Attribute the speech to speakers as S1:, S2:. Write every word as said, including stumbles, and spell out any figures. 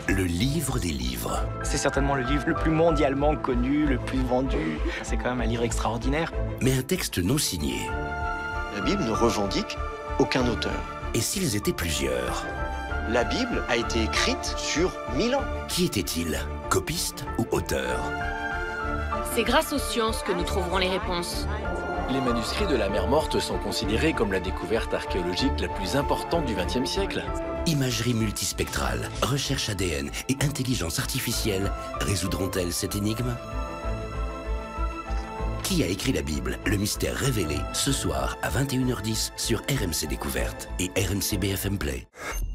S1: Le livre des livres.
S2: C'est certainement le livre le plus mondialement connu, le plus vendu. C'est quand même un livre extraordinaire.
S1: Mais un texte non signé.
S3: La Bible ne revendique aucun auteur.
S1: Et s'ils étaient plusieurs?
S3: La Bible a été écrite sur mille ans.
S1: Qui était-il? Copiste ou auteur?
S4: C'est grâce aux sciences que nous trouverons les réponses.
S5: Les manuscrits de la mer Morte sont considérés comme la découverte archéologique la plus importante du vingtième siècle.
S1: Imagerie multispectrale, recherche A D N et intelligence artificielle résoudront-elles cette énigme? Qui a écrit la Bible? Le mystère révélé, ce soir à vingt et une heures dix sur R M C Découverte et R M C B F M Play.